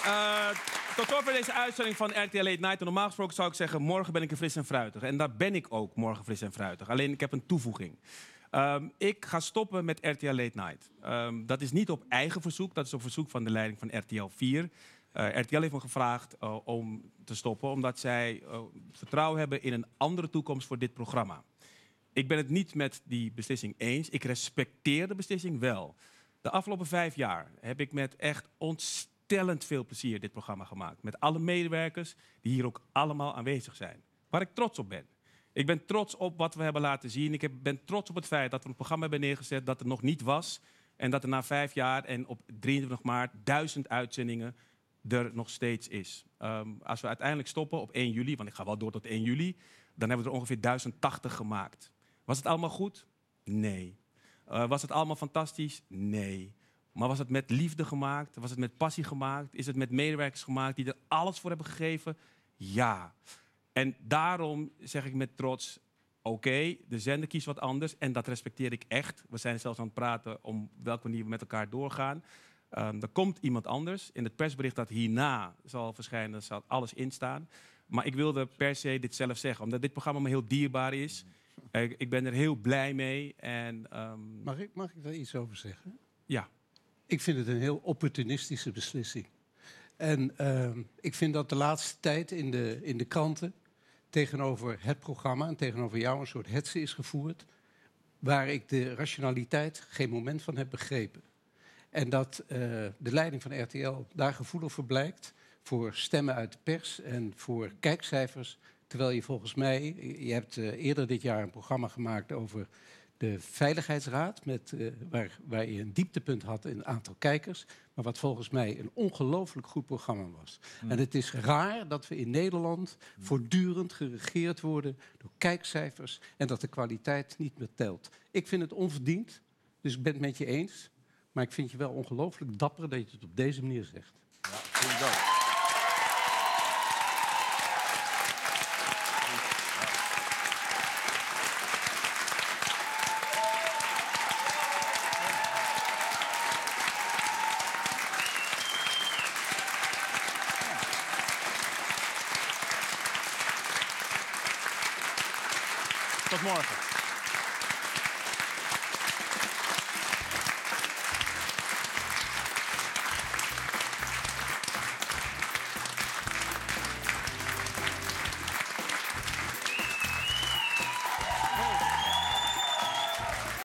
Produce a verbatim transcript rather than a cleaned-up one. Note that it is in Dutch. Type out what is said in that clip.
Uh, tot zover deze uitzending van R T L Late Night. En normaal gesproken zou ik zeggen, morgen ben ik er fris en fruitig. En daar ben ik ook morgen fris en fruitig. Alleen ik heb een toevoeging. Um, ik ga stoppen met R T L Late Night. Um, dat is niet op eigen verzoek, dat is op verzoek van de leiding van R T L vier. Uh, R T L heeft me gevraagd uh, om te stoppen, omdat zij uh, vertrouwen hebben in een andere toekomst voor dit programma. Ik ben het niet met die beslissing eens. Ik respecteer de beslissing wel. De afgelopen vijf jaar heb ik met echt ontstellend veel plezier dit programma gemaakt. Met alle medewerkers die hier ook allemaal aanwezig zijn. Waar ik trots op ben. Ik ben trots op wat we hebben laten zien. Ik heb, ben trots op het feit dat we een programma hebben neergezet dat er nog niet was. En dat er na vijf jaar en op drieëntwintig maart duizend uitzendingen er nog steeds is. Um, als we uiteindelijk stoppen op één juli, want ik ga wel door tot één juli... dan hebben we er ongeveer duizend tachtig gemaakt. Was het allemaal goed? Nee. Uh, was het allemaal fantastisch? Nee. Maar was het met liefde gemaakt? Was het met passie gemaakt? Is het met medewerkers gemaakt die er alles voor hebben gegeven? Ja. En daarom zeg ik met trots, oké, okay, de zender kiest wat anders en dat respecteer ik echt. We zijn zelfs aan het praten om welke manier we met elkaar doorgaan. Um, er komt iemand anders. In het persbericht dat hierna zal verschijnen, zal alles instaan. Maar ik wilde per se dit zelf zeggen, omdat dit programma me heel dierbaar is. Uh, ik ben er heel blij mee. En, um... mag, ik, mag ik daar iets over zeggen? Ja. Ik vind het een heel opportunistische beslissing. En uh, ik vind dat de laatste tijd in de, in de kranten tegenover het programma en tegenover jou een soort hetze is gevoerd, waar ik de rationaliteit geen moment van heb begrepen. En dat uh, de leiding van R T L daar gevoelig voor blijkt, voor stemmen uit de pers en voor kijkcijfers. Terwijl je volgens mij, je hebt uh, eerder dit jaar een programma gemaakt over de Veiligheidsraad, met, uh, waar, waar je een dieptepunt had in een aantal kijkers, maar wat volgens mij een ongelooflijk goed programma was. Mm. En het is raar dat we in Nederland mm. voortdurend geregeerd worden door kijkcijfers en dat de kwaliteit niet meer telt. Ik vind het onverdiend, dus ik ben het met je eens, maar ik vind je wel ongelooflijk dapper dat je het op deze manier zegt. Ja, vind ik ook. Tot morgen.